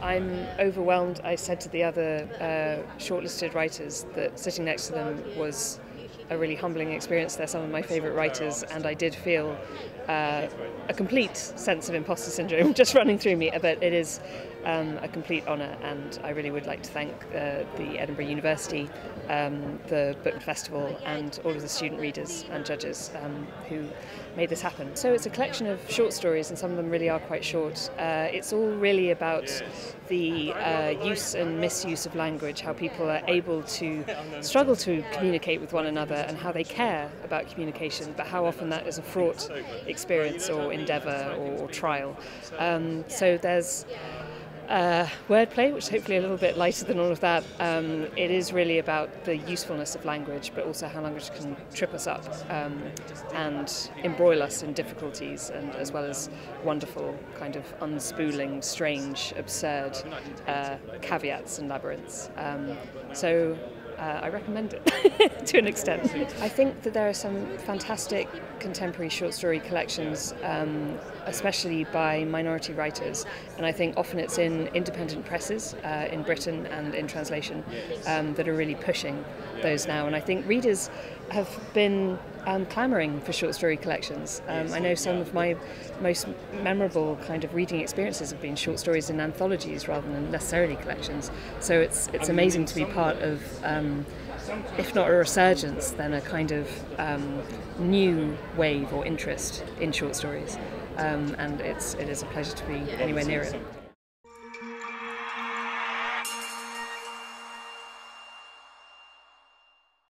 I'm overwhelmed. I said to the other shortlisted writers that sitting next to them was a really humbling experience. They're some of my favourite writers, and I did feel a complete sense of imposter syndrome just running through me, but it is a complete honour, and I really would like to thank the Edinburgh University, the Book Festival, and all of the student readers and judges who made this happen. So it's a collection of short stories, and some of them really are quite short. It's all really about the use and misuse of language, how people are able to struggle to communicate with one another and how they care about communication, but how often that is a fraught experience or endeavour or trial. So there's wordplay, which is hopefully a little bit lighter than all of that. It is really about the usefulness of language, but also how language can trip us up and embroil us in difficulties, and as well as wonderful kind of unspooling, strange, absurd caveats and labyrinths. I recommend it to an extent. I think that there are some fantastic contemporary short story collections, especially by minority writers, and I think often it's in independent presses in Britain and in translation that are really pushing those now, and I think readers have been clamouring for short story collections. I know some of my most memorable kind of reading experiences have been short stories in anthologies rather than necessarily collections, so it's amazing to be part of, if not a resurgence, then a kind of new wave or interest in short stories, and it is a pleasure to be anywhere near it.